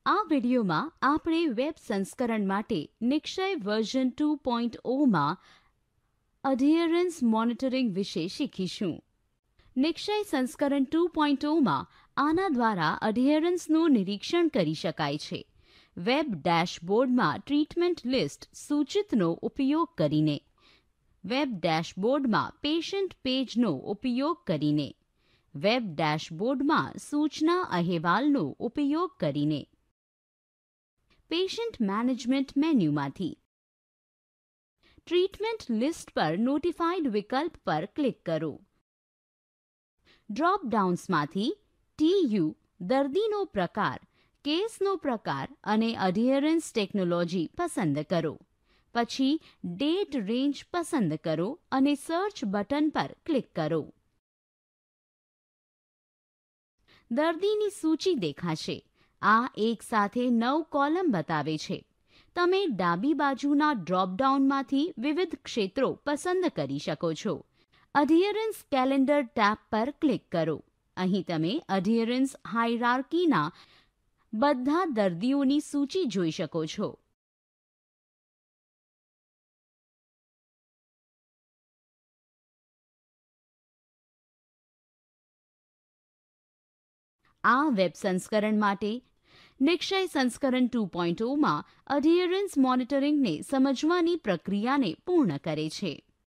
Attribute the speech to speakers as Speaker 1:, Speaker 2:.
Speaker 1: આ વિડીયોમાં આપણે વેબ સંસ્કરણ માટે નિક્ષય વર્ઝન 2.0માં અધિયરન્સ મોનિટરિંગ વિશે શીખીશું. નિક્ષય સંસ્કરણ 2.0માં આના દ્વારા અધિયરન્સનું નિરીક્ષણ કરી શકાય છે. વેબ ડેશબોર્ડમાં ટ્રીટમેન્ટ લિસ્ટ સૂચિતનો ઉપયોગ કરીને, વેબ ડેશબોર્ડમાં પેશન્ટ પેજનો ઉપયોગ કરીને, વેબ ડેશબોર્ડમાં સૂચના અહેવાલનો ઉપયોગ કરીને, પેશન્ટ મેનેજમેન્ટ મેન્યુમાંથી ટ્રીટમેન્ટ લિસ્ટ પર નોટિફાઈડ વિકલ્પ પર ક્લિક કરો. ડ્રોપ ડાઉન્સમાંથી TU દર્દીનો પ્રકાર, કેસનો પ્રકાર અને અધિયરન્સ ટેકનોલોજી પસંદ કરો. પછી ડેટ રેન્જ પસંદ કરો અને સર્ચ બટન પર ક્લિક કરો. દર્દીની સૂચિ દેખાશે. આ એક સાથે 9 કોલમ બતાવે છે. તમે ડાબી બાજુના ડ્રોપડાઉનમાંથી વિવિધ ક્ષેત્રો પસંદ કરી શકો છો. અધિયરન્સ કેલેન્ડર ટેબ પર ક્લિક કરો. અહીં તમે અધિયરન્સ હાયરાર્કીના બધા દર્દીઓની સૂચિ જોઈ શકો છો. આ વેબ સંસ્કરણ માટે નિક્ષય સંસ્કરણ 2.0માં અધિયરન્સ મોનિટરિંગને સમજવાની પ્રક્રિયાને પૂર્ણ કરે છે.